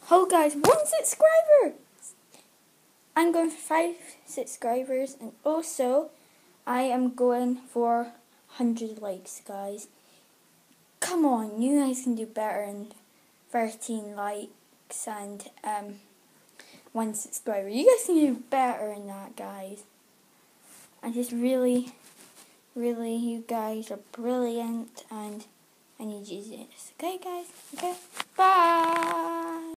Oh guys, 1 subscriber! I'm going for 5 subscribers, and also I am going for 100 likes, guys. Come on, you guys can do better than 13 likes and 1 subscriber. You guys can do better than that, guys. I just really, you guys are brilliant, and I need you to do this. Okay, guys? Okay? Bye!